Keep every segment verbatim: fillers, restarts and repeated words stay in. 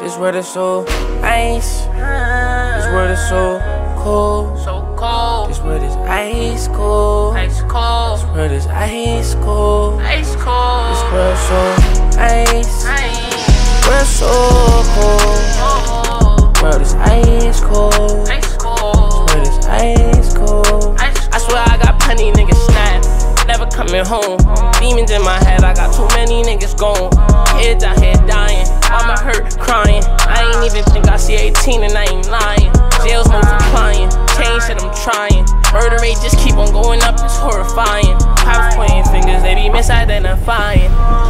This world is so ice. This world is so cold. So cold. This world is ice cold. Ice cold. This world is ice cold. Ice cold. This world so ice. Ice. World so cold. World is ice cold. Ice cold. World is ice cold. I swear I got plenty niggas snapped. Never coming home. Demons in my head, I got too many niggas gone. Kids out here dying, mama hurt, crying. I ain't even think I see eighteen and I ain't lying. Jails multiplying, change shit I'm trying. Murder rate just keep on going up, it's horrifying. Cops pointing fingers, they be misidentifying.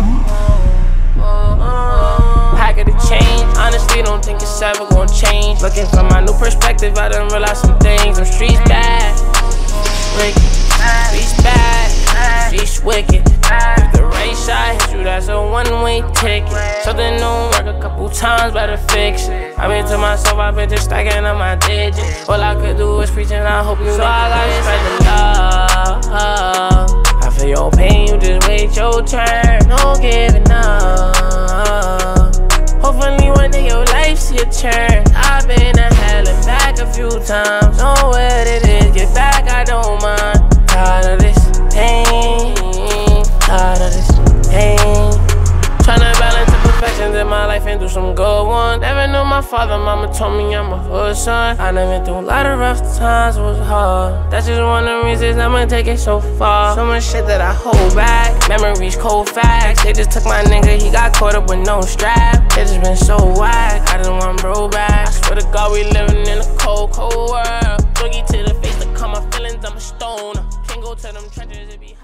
Pack of the change, honestly don't think it's ever gonna change. Looking from my new perspective, I done realize some things. Them streets bad, wicked. Streets bad, streets wicked. If the right shot hits you, that's a one-way ticket. Something don't work a couple times, better fix it. I've been to myself, I've been just stacking up my digits. All I could do is preach and I hope you know. So I gotta spread the love. I feel your pain, you just wait your turn. No giving up. Hopefully one day your life see a turn. I've been to hell and back a few times. Know what it is, get back, I don't mind. Tired of this pain, tired of this pain. Tryna balance the perfections in my life and do some good ones. Never knew my father, mama told me I'm a hood son. I done been through a lot of rough times, it was hard. That's just one of the reasons I'ma take it so far. So much shit that I hold back, memories, cold facts. They just took my nigga, he got caught up with no strap. It just been so whack, I just want bro back. I swear to God we living in a cold, cold world. Boogie to the face to calm my feelings, I'm a stoner. Can't go to them trenches, it be hot.